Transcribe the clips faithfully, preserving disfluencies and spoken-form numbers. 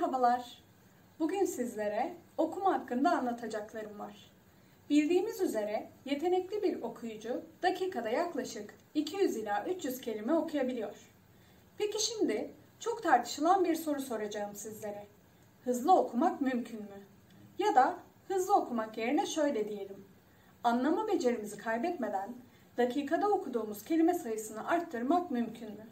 Merhabalar. Bugün sizlere okuma hakkında anlatacaklarım var. Bildiğimiz üzere yetenekli bir okuyucu dakikada yaklaşık iki yüz ila üç yüz kelime okuyabiliyor. Peki şimdi çok tartışılan bir soru soracağım sizlere. Hızlı okumak mümkün mü? Ya da hızlı okumak yerine şöyle diyelim. Anlama becerimizi kaybetmeden dakikada okuduğumuz kelime sayısını arttırmak mümkün mü?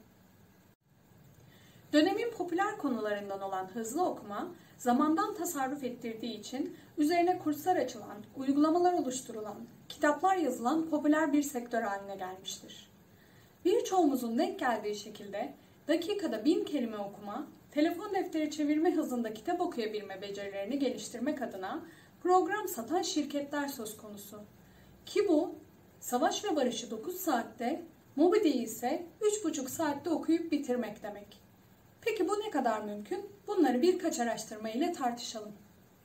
Dönemin popüler konularından olan hızlı okuma, zamandan tasarruf ettirdiği için üzerine kurslar açılan, uygulamalar oluşturulan, kitaplar yazılan popüler bir sektör haline gelmiştir. Birçoğumuzun denk geldiği şekilde dakikada bin kelime okuma, telefon defteri çevirme hızında kitap okuyabilme becerilerini geliştirmek adına program satan şirketler söz konusu. Ki bu, Savaş ve Barış'ı dokuz saatte, Moby Dick'i ise üç buçuk saatte okuyup bitirmek demek. Peki bu ne kadar mümkün? Bunları birkaç araştırma ile tartışalım.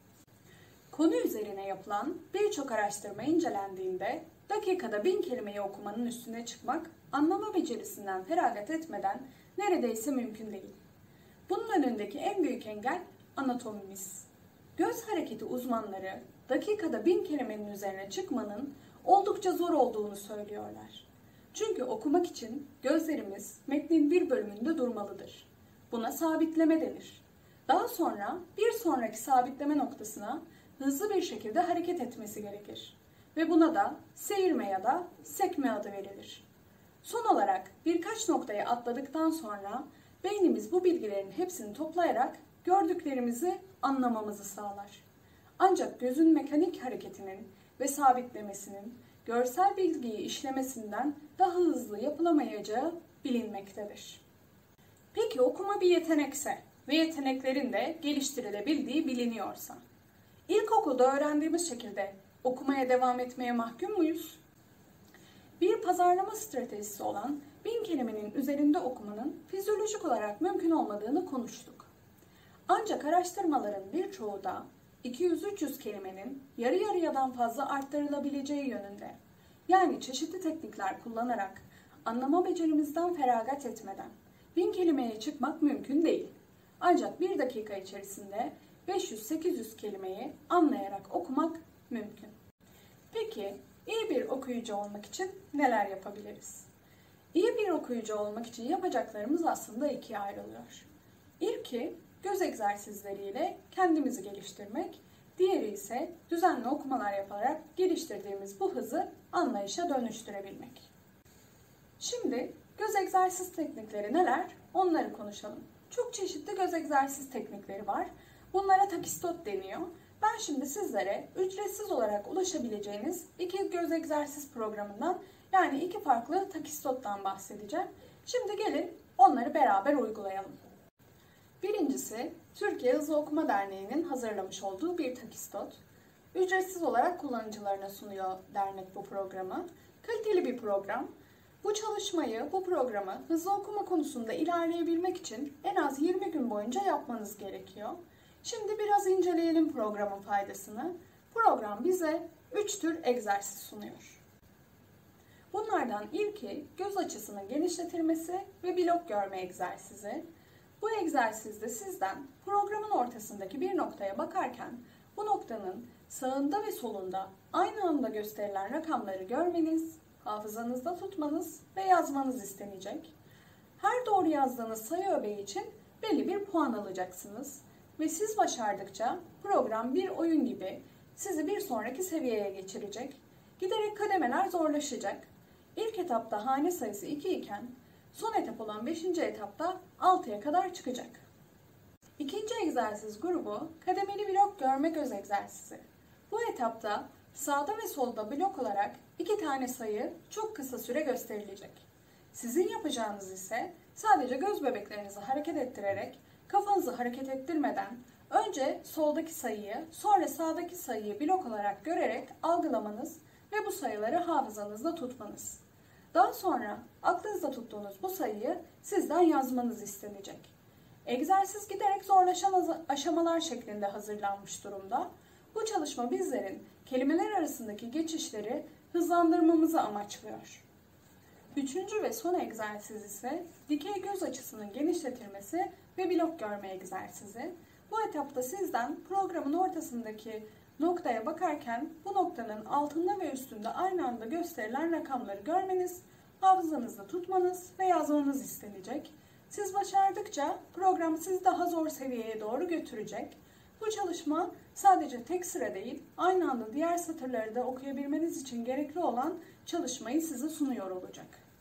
Konu üzerine yapılan birçok araştırma incelendiğinde dakikada bin kelimeyi okumanın üstüne çıkmak, anlama becerisinden feragat etmeden neredeyse mümkün değil. Bunun önündeki en büyük engel anatomimiz. Göz hareketi uzmanları dakikada bin kelimenin üzerine çıkmanın oldukça zor olduğunu söylüyorlar. Çünkü okumak için gözlerimiz metnin bir bölümünde durmalıdır. Buna sabitleme denir. Daha sonra bir sonraki sabitleme noktasına hızlı bir şekilde hareket etmesi gerekir. Ve buna da seyirme ya da sekme adı verilir. Son olarak birkaç noktayı atladıktan sonra beynimiz bu bilgilerin hepsini toplayarak gördüklerimizi anlamamızı sağlar. Ancak gözün mekanik hareketinin ve sabitlemesinin görsel bilgiyi işlemesinden daha hızlı yapılamayacağı bilinmektedir. Peki okuma bir yetenekse ve yeteneklerin de geliştirilebildiği biliniyorsa, ilkokulda öğrendiğimiz şekilde okumaya devam etmeye mahkum muyuz? Bir pazarlama stratejisi olan bin kelimenin üzerinde okumanın fizyolojik olarak mümkün olmadığını konuştuk. Ancak araştırmaların birçoğu da iki yüz üç yüz kelimenin yarı yarıyadan fazla arttırılabileceği yönünde. Yani çeşitli teknikler kullanarak anlama becerimizden feragat etmeden bin kelimeye çıkmak mümkün değil. Ancak bir dakika içerisinde beş yüz sekiz yüz kelimeyi anlayarak okumak mümkün. Peki iyi bir okuyucu olmak için neler yapabiliriz? İyi bir okuyucu olmak için yapacaklarımız aslında ikiye ayrılıyor. İlki göz egzersizleriyle kendimizi geliştirmek, diğeri ise düzenli okumalar yaparak geliştirdiğimiz bu hızı anlayışa dönüştürebilmek. Şimdi göz egzersiz teknikleri neler? Onları konuşalım. Çok çeşitli göz egzersiz teknikleri var. Bunlara takistot deniyor. Ben şimdi sizlere ücretsiz olarak ulaşabileceğiniz iki göz egzersiz programından yani iki farklı takistottan bahsedeceğim. Şimdi gelin onları beraber uygulayalım. Birincisi Türkiye Hızlı Okuma Derneği'nin hazırlamış olduğu bir takistot. Ücretsiz olarak kullanıcılarına sunuyor dernek bu programı. Kaliteli bir program. Bu çalışmayı, bu programı hızlı okuma konusunda ilerleyebilmek için en az yirmi gün boyunca yapmanız gerekiyor. Şimdi biraz inceleyelim programın faydasını. Program bize üç tür egzersiz sunuyor. Bunlardan ilki göz açısının genişletilmesi ve blok görme egzersizi. Bu egzersizde sizden programın ortasındaki bir noktaya bakarken bu noktanın sağında ve solunda aynı anda gösterilen rakamları görmeniz, hafızanızda tutmanız ve yazmanız istenecek. Her doğru yazdığınız sayı öbeği için belli bir puan alacaksınız. Ve siz başardıkça program bir oyun gibi sizi bir sonraki seviyeye geçirecek. Giderek kademeler zorlaşacak. İlk etapta hane sayısı iki iken son etap olan beşinci etapta altıya kadar çıkacak. İkinci egzersiz grubu kademeli blok görme göz egzersizi. Bu etapta sağda ve solda blok olarak iki tane sayı çok kısa süre gösterilecek. Sizin yapacağınız ise sadece göz bebeklerinizi hareket ettirerek, kafanızı hareket ettirmeden önce soldaki sayıyı, sonra sağdaki sayıyı blok olarak görerek algılamanız ve bu sayıları hafızanızda tutmanız. Daha sonra aklınızda tuttuğunuz bu sayıyı sizden yazmanız istenecek. Egzersiz giderek zorlaşan aşamalar şeklinde hazırlanmış durumda. Bu çalışma bizlerin kelimeler arasındaki geçişleri hızlandırmamızı amaçlıyor. Üçüncü ve son egzersiz ise dikey göz açısının genişletilmesi ve blok görme egzersizi. Bu etapta sizden programın ortasındaki noktaya bakarken bu noktanın altında ve üstünde aynı anda gösterilen rakamları görmeniz, hafızanızda tutmanız ve yazmanız istenecek. Siz başardıkça program sizi daha zor seviyeye doğru götürecek. Bu çalışma sadece tek sıra değil, aynı anda diğer satırları da okuyabilmeniz için gerekli olan çalışmayı size sunuyor olacak.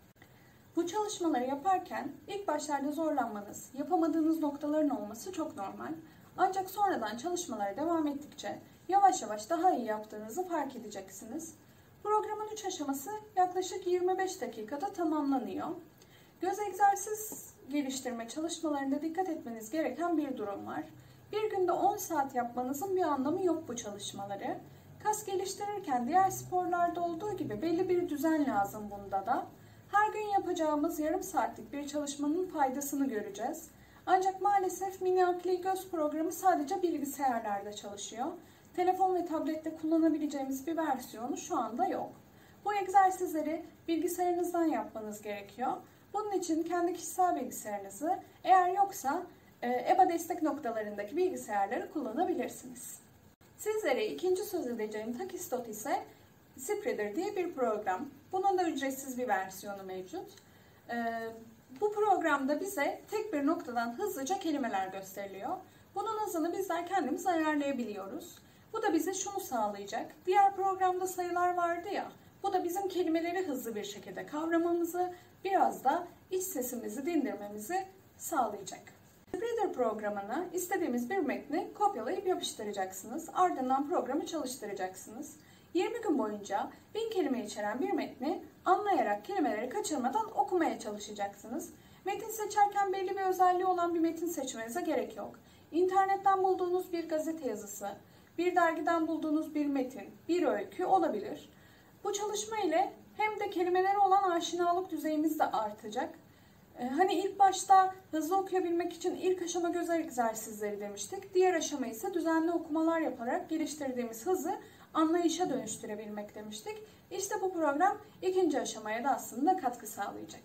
Bu çalışmaları yaparken ilk başlarda zorlanmanız, yapamadığınız noktaların olması çok normal. Ancak sonradan çalışmalara devam ettikçe yavaş yavaş daha iyi yaptığınızı fark edeceksiniz. Programın üç aşaması yaklaşık yirmi beş dakikada tamamlanıyor. Göz egzersiz geliştirme çalışmalarında dikkat etmeniz gereken bir durum var. Bir günde on saat yapmanızın bir anlamı yok bu çalışmaları. Kas geliştirirken diğer sporlarda olduğu gibi belli bir düzen lazım bunda da. Her gün yapacağımız yarım saatlik bir çalışmanın faydasını göreceğiz. Ancak maalesef mini akli göz programı sadece bilgisayarlarda çalışıyor. Telefon ve tablette kullanabileceğimiz bir versiyonu şu anda yok. Bu egzersizleri bilgisayarınızdan yapmanız gerekiyor. Bunun için kendi kişisel bilgisayarınızı, eğer yoksa E B A destek noktalarındaki bilgisayarları kullanabilirsiniz. Sizlere ikinci söz edeceğim Takistot ise Spreader diye bir program. Bunun da ücretsiz bir versiyonu mevcut. E, bu programda bize tek bir noktadan hızlıca kelimeler gösteriliyor. Bunun hızını bizler kendimiz ayarlayabiliyoruz. Bu da bize şunu sağlayacak. Diğer programda sayılar vardı ya, bu da bizim kelimeleri hızlı bir şekilde kavramamızı, biraz da iç sesimizi dindirmemizi sağlayacak. Spreader programına istediğimiz bir metni kopyalayıp yapıştıracaksınız. Ardından programı çalıştıracaksınız. yirmi gün boyunca bin kelime içeren bir metni anlayarak kelimeleri kaçırmadan okumaya çalışacaksınız. Metin seçerken belli bir özelliği olan bir metin seçmenize gerek yok. İnternetten bulduğunuz bir gazete yazısı, bir dergiden bulduğunuz bir metin, bir öykü olabilir. Bu çalışma ile hem de kelimelere olan aşinalık düzeyimiz de artacak. Hani ilk başta hızlı okuyabilmek için ilk aşama göz egzersizleri demiştik. Diğer aşama ise düzenli okumalar yaparak geliştirdiğimiz hızı anlayışa dönüştürebilmek demiştik. İşte bu program ikinci aşamaya da aslında katkı sağlayacak.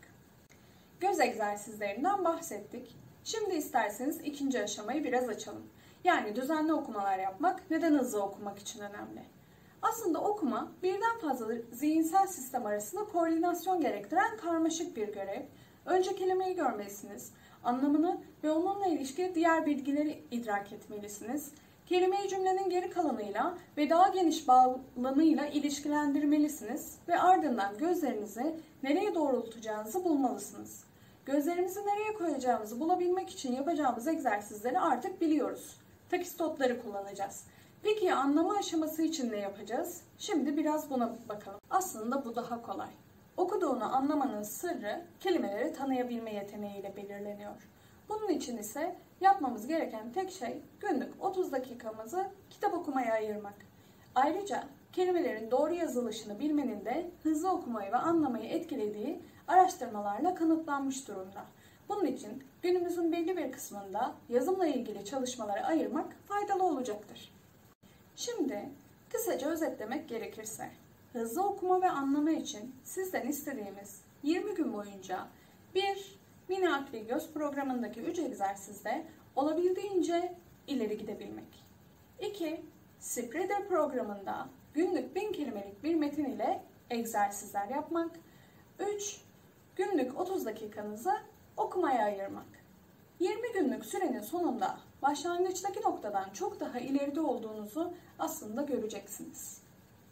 Göz egzersizlerinden bahsettik. Şimdi isterseniz ikinci aşamayı biraz açalım. Yani düzenli okumalar yapmak neden hızlı okumak için önemli? Aslında okuma birden fazla zihinsel sistem arasında koordinasyon gerektiren karmaşık bir görev. Önce kelimeyi görmelisiniz, anlamını ve onunla ilişkili diğer bilgileri idrak etmelisiniz. Kelimeyi cümlenin geri kalanıyla ve daha geniş bağlamıyla ilişkilendirmelisiniz ve ardından gözlerinizi nereye doğrultacağınızı bulmalısınız. Gözlerimizi nereye koyacağımızı bulabilmek için yapacağımız egzersizleri artık biliyoruz. Takistotları kullanacağız. Peki anlama aşaması için ne yapacağız? Şimdi biraz buna bakalım. Aslında bu daha kolay. Okuduğunu anlamanın sırrı kelimeleri tanıyabilme yeteneğiyle belirleniyor. Bunun için ise yapmamız gereken tek şey günlük otuz dakikamızı kitap okumaya ayırmak. Ayrıca kelimelerin doğru yazılışını bilmenin de hızlı okumayı ve anlamayı etkilediği araştırmalarla kanıtlanmış durumda. Bunun için günümüzün belli bir kısmında yazımla ilgili çalışmalara ayırmak faydalı olacaktır. Şimdi kısaca özetlemek gerekirse, hızlı okuma ve anlama için sizden istediğimiz yirmi gün boyunca bir mini akli göz programındaki üç egzersizde olabildiğince ileri gidebilmek. iki Spreader programında günlük bin kelimelik bir metin ile egzersizler yapmak. üç Günlük otuz dakikanızı okumaya ayırmak. yirmi günlük sürenin sonunda başlangıçtaki noktadan çok daha ileride olduğunuzu aslında göreceksiniz.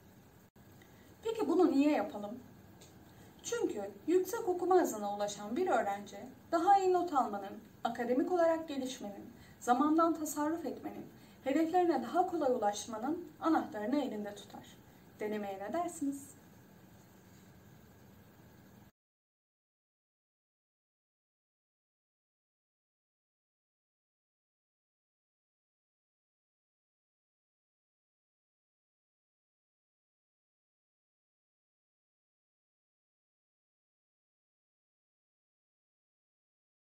Peki bunu niye yapalım? Çünkü yüksek okuma hızına ulaşan bir öğrenci daha iyi not almanın, akademik olarak gelişmenin, zamandan tasarruf etmenin, hedeflerine daha kolay ulaşmanın anahtarını elinde tutar. Denemeye ne dersiniz?